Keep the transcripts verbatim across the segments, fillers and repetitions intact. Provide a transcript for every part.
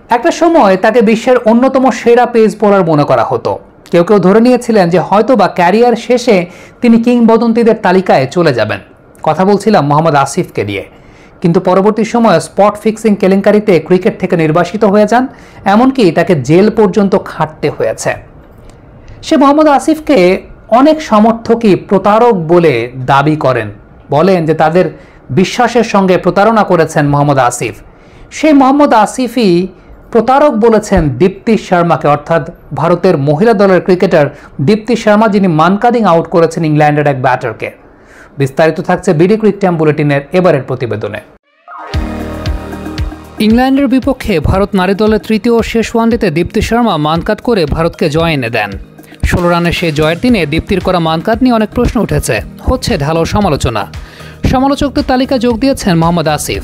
একটা সময় তাকে বিশ্বের অন্যতম সেরা পেস বোলার মনে করা হতো। কেউ কেউ ধরে নিয়েছিলেন যে হয়তো বা ক্যারিয়ার শেষে তিনি কিংবদন্তিদের তালিকায় চলে যাবেন। কথা বলছিলাম মোহাম্মদ আসিফকে নিয়ে। কিন্তু পরবর্তী সময়ে স্পট ফিক্সিং কেলেঙ্কারিতে ক্রিকেট থেকে নির্বাসিত হয়ে যান, এমনকি তাকে জেল পর্যন্ত খাটতে হয়েছে। সে মোহাম্মদ আসিফকে অনেক সমর্থকই প্রতারক বলে দাবি করেন, বলেন যে তাদের বিশ্বাসের সঙ্গে প্রতারণা করেছেন মোহাম্মদ আসিফ। সেই মোহাম্মদ আসিফই প্রতারক বলেছেন দীপ্তি শর্মাকে, অর্থাৎ ভারতের মহিলা দলের ক্রিকেটার দীপ্তি শর্মা, যিনি মানকাদিং আউট করেছেন ইংল্যান্ডের এক ব্যাটারকে। বিস্তারিত থাকছে বিডি ক্রিক টাইম বুলেটিনের এবারের প্রতিবেদনে। ইংল্যান্ডের বিপক্ষে ভারত নারী দলের তৃতীয় ও শেষ ওয়ানডেতে দীপ্তি শর্মা মানকাদ করে ভারতকে জয় এনে দেন। ষোলো রানের সেই জয়ের দিনে দীপ্তির করা মানকাদ নিয়ে অনেক প্রশ্ন উঠেছে, হচ্ছে ঢালাও সমালোচনা। সমালোচকদের তালিকায় যোগ দিয়েছেন মোহাম্মদ আসিফ।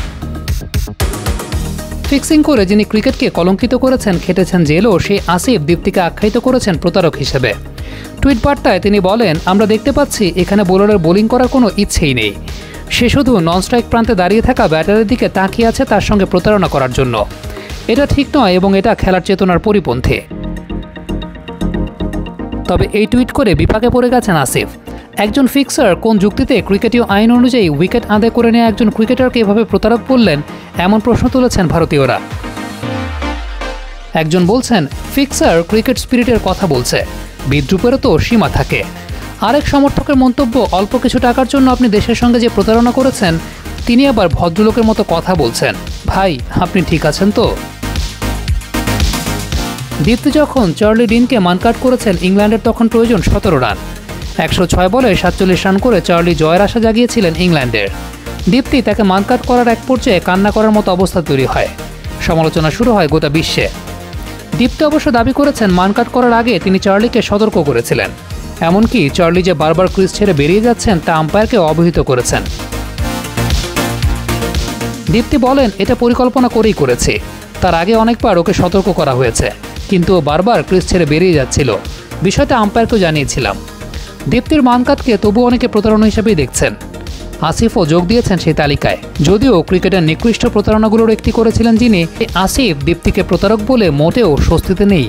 ফিক্সিং করে যিনি ক্রিকেটকে কলঙ্কিত করেছেন, খেটেছেন জেলও, সেই আসিফ দীপ্তিকে আখ্যায়িত করেছেন প্রতারক হিসেবে। টুইট বার্তায় তিনি বলেন, আমরা দেখতে পাচ্ছি এখানে বোলারের বোলিং করার কোনো ইচ্ছেই নেই। সে শুধু নন স্ট্রাইক প্রান্তে দাঁড়িয়ে থাকা ব্যাটারের দিকে তাকিয়ে আছে তার সঙ্গে প্রতারণা করার জন্য। এটা ঠিক নয় এবং এটা খেলার চেতনার পরিপন্থী। তবে এই টুইট করে বিপাকে পড়ে গেছেন আসিফ। একজন ফিক্সার কোন যুক্তিতে ক্রিকেটীয় আইন অনুযায়ী উইকেট আদায় করে নেওয়া একজন ক্রিকেটারকে এভাবে প্রতারক বললেন, এমন প্রশ্ন তুলেছেন ভারতীয়রা। একজন বলছেন, ফিক্সার ক্রিকেট স্পিরিটের কথা বলছে, বিদ্রুপেরও তো সীমা থাকে। আরেক সমর্থকের মন্তব্য, অল্প কিছু টাকার জন্য আপনি দেশের সঙ্গে যে প্রতারণা করেছেন, তিনি আবার ভদ্রলোকের মতো কথা বলছেন। ভাই, আপনি ঠিক আছেন তো? দীপ্তি যখন চার্লি ডিনকে মানকাট করেছেন, ইংল্যান্ডের তখন প্রয়োজন সতেরো রান। একশো ছয় বলে সাতচল্লিশ রান করে চার্লি জয়ের আশা জাগিয়েছিলেন ইংল্যান্ডের। দীপ্তি তাকে মানকাট করার এক পর্যায়ে কান্না করার মতো অবস্থা তৈরি হয়। সমালোচনা শুরু হয় গোটা বিশ্বে। দীপ্তি অবশ্য দাবি করেছেন মানকাট করার আগে তিনি চার্লিকে সতর্ক করেছিলেন। এমনকি চার্লি যে বারবার ক্রিজ ছেড়ে বেরিয়ে যাচ্ছেন তা আম্পায়ারকে অবহিত করেছেন। দীপ্তি বলেন, এটা পরিকল্পনা করেই করেছি। তার আগে অনেকবার ওকে সতর্ক করা হয়েছে, কিন্তু ও বারবার ক্রিজ ছেড়ে বেরিয়ে যাচ্ছিল। বিষয়টা আম্পায়ারকেও জানিয়েছিলাম। দীপ্তির মানকাতকে তবু অনেকে প্রতারণা হিসেবেই দেখছেন। আসিফও যোগ দিয়েছেন সেই তালিকায়, যদিও ক্রিকেটের নিকৃষ্ট প্রতারণাগুলোর একটি করেছিলেন যিনি। আসিফ দীপ্তিকে প্রতারক বলে মোটেও স্বস্তিতে নেই।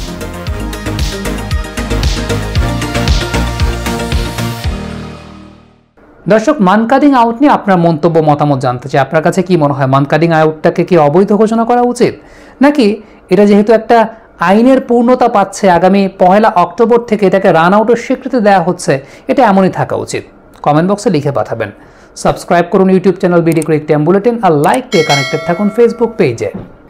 দর্শক, মানকাদিং আউট নিয়ে আপনার মন্তব্য মতামত জানতে চাই। আপনার কাছে কি মনে হয়, মানকাদিং আউটটাকে কি অবৈধ ঘোষণা করা উচিত, নাকি এটা যেহেতু একটা আইনের পূর্ণতা পাচ্ছে, আগামী পহেলা অক্টোবর থেকে এটাকে রান আউটের স্বীকৃতি দেওয়া হচ্ছে, এটা এমনই থাকা উচিত? কমেন্ট বক্সে লিখে পাঠাবেন। সাবস্ক্রাইব করুন YouTube channel BD crick time bulletin, আর লাইক দিয়ে কানেক্টেড থাকুন ফেসবুক পেজে।